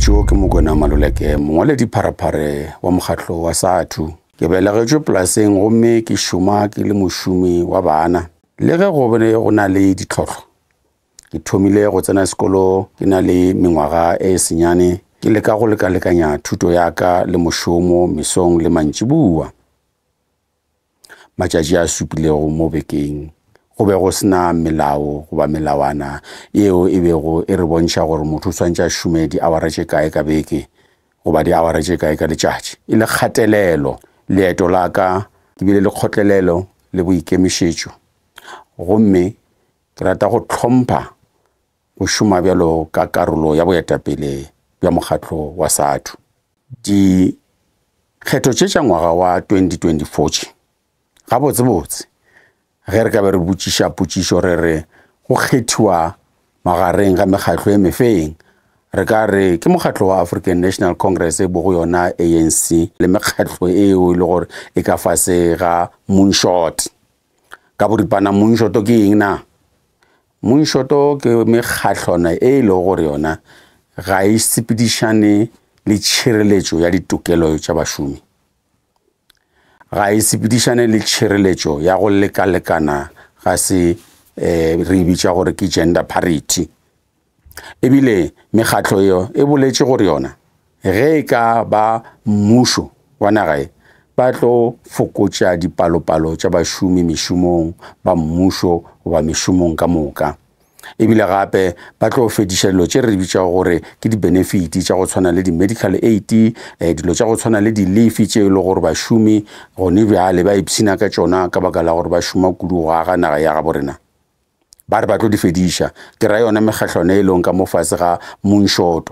Moreetšo ke Mugwena Maluleke, mongwaledi pharapare wa mokgatlo wa SADTU. Ke belegetšwe polaseng gomme ke šoma ke le mošomi wa bana. Le ge go bone go na le ditlhotlho, ke thomile go tsena sekolo ke na le mengwaga e senyane, ke leka go lekalekanya thuto ya ka le mošomo mesong le mantšibua. Matšatši a supilego mo bekeng go be go sena melao goba melawana yeo e bego e re bontšha gore motho o swantše a šume di-hour tše kae ka beke goba di-hour tše kae ka letšatši. E le kgatelelo, leeto la ka ke bile le kgotlelelo le boikemišetšo, gomme ke rata go tlhompha go šoma bjalo ka karolo ya boetapele bja mokgatlo wa SADTU. Dikgetho tše tša ngwaga wa 2024 gabotsebotse ge re ka be re botšiša potšišo re re go kgethiwa magareng ga mekgatlo e mefeng, re ka re ke mokgatlo wa African National Congress e bo go yona ANC le mekgatlo eo e le gore e ka fase ga Moonshot. Ka boripana Moonshot ke eng na? Moonshot ke mekgatlona e le gore yona ga e sepedišane le tšhireletšo ya ditokelo tša bašomi, ga e sepedišane le tšhireletšo ya go lekalekana ga se re bitša gore ke gender parity. Ebile mekgatlo eo e boletše gore yona ge e ka ba mmušo wa naga e ba tlo fokotša dipalopalo tša bašomi mešomong ba mmušo goba mešomong ka moka. Ebile gape ba tlo fediša dilo tše re bitša gore ke di-benefiti tša go tshwana le di-medical aid, dilo tša go tshwana le di-leave tše e le gore bašomi gone bjale ba ipshina ka tšona ka baka la gore ba šoma kudu go aga naga ya ga borena. Ba re ba tlo di fediša, ke ra yona mekgatlwana e leng ka mo fase ga Moonshot.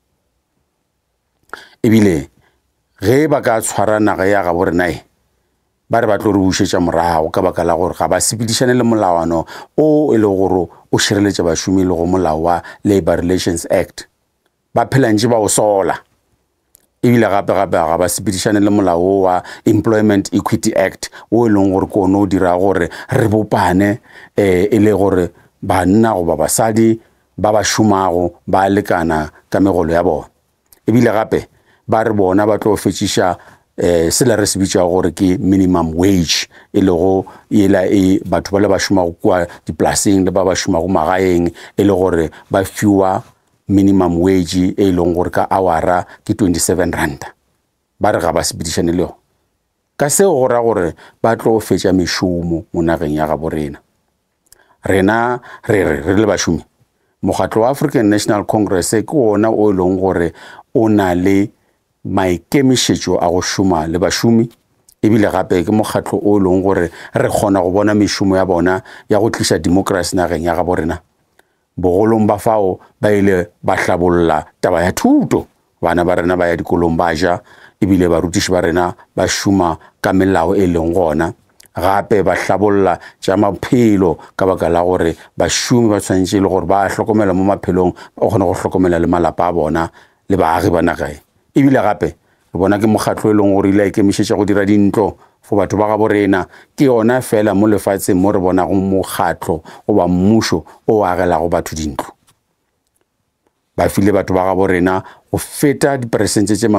Ebile ge ba ka tshwara naga ya ga borena ba re ba tlo re bušetša morago ka baka la gore ga ba sepedišane le molawana o e le gore o šireletša bašomi le go molao wa Labour Relations Act. Ba phelantše ba o sola. Ebile gape-gape ga ba sepedišane le molao wa Employment Equity Act o e leng gore ke one o dira gore re bopane e le gore banna goba basadi ba ba šomago ba lekana ka megolo ya bona. Ebile gape ba re bona ba tlo fetšiša sela re se bitša gore ke minimum wage e le go ela e batho ba le ba šomago kua dipolaseng le ba ba šomago magaeng e le gore ba fiwa minimum wage e leng gore ka hour ke 27 ranta. Ba re ga ba sepedišane le go ka seo go ra gore ba tlo fetša mešomo mo nageng ya ga borena. Rena re le bašomi, mokgatlo wa African National Congress ke ona o e leng gore o na le maikemišetšo a go šoma le bašomi. Ebile gape ke mokgatlo o e leng gore re kgona go bona mešomo ya bona ya go tliša democracy nageng ya ga borena. Bogolong ba fao ba ile ba hlabolola taba ya thuto, bana ba rena ba ya dikolong ba ja, ebile barutiši ba rena ba šoma ka melao e leng gona. Gape ba hlabolola tša maphelo ka baka la gore bašomi ba tshwanetše le gore ba hlokomela mo maphelong, ba kgona go hlokomela le malapa a bona le baagi ba nagae. Ebile gape re bona ke mokgatlo e leng gore ile a ikemišetša go dira dintlo for batho ba ga borena. Ke yona fela mo lefatsheng mo re bonago mokgatlo goba mmušo o agelago batho dintlo. Ba file batho ba ga borena go feta diperesente tše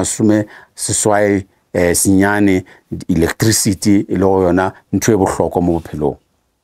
80 senyane electricity e le go yona ntho e bohlokwa mo bophelong.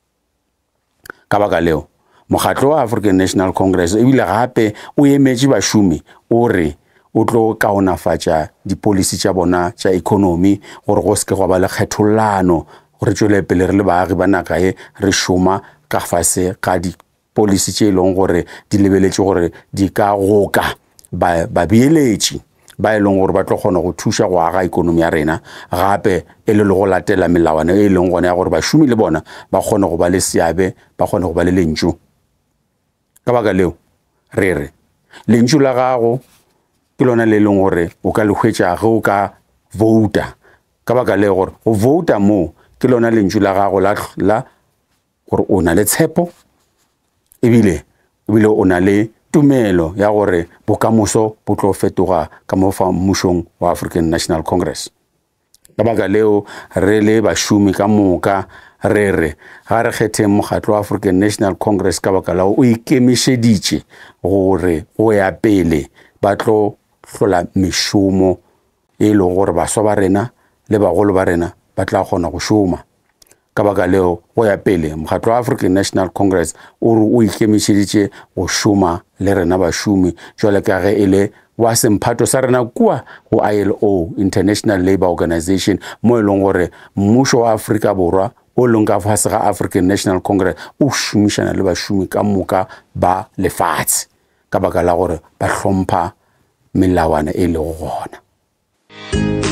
Ka baka leo mokgatlo wa African National Congress ebile gape o emetše bašomi o re o tlo kaonafatša dipolisi tša bona tša economy gore go seke go ba le kgethollano, gore tšwele pele re le baagi ba naga e re šoma ka fase ga dipolisi tše e leng gore di lebeletše gore di ka goka babeeletši ba e leng gore ba tlo kgona go thuša go aga ekonomi ya rena, gape e le go latela melawana e leng gona ya gore bašomi le bona ba kgone go ba le seabe, ba kgone go ba le lentšu. Ka baka leo re re lentšu la gago ke lona le leng gore o ka le hwetša ge o ka vouta. Ka baka leo gore go vouta mo ke lona lentšu la gago la gore o na le tshepo, ebile o na le tumelo ya gore bokamoso bo tlo fetoga ka mo fa mmušong wa African National Congress. Ka baka leo re le bašomi ka moka re ga re kgethe mokgatlo wa African National Congress ka baka la o ikemišeditše gore go ya pele ba tlo hlola mešomo e leng gore baswa ba rena le bagolo ba rena ba tla kgona go šoma. Ka baka leo go ya pele mokgatlo wa African National Congress o re o ikemišeditše go šoma le rena bašomi jwale ka ge e le wa semphato sa rena kua go ILO, International Labour Organization, mo e leng gore mmušo wa Afrika Borwa o leng ka fase ga African National Congress o šomišana le bašomi ka moka ba lefatshe ka baka la gore ba hlompha melawana e lego gona.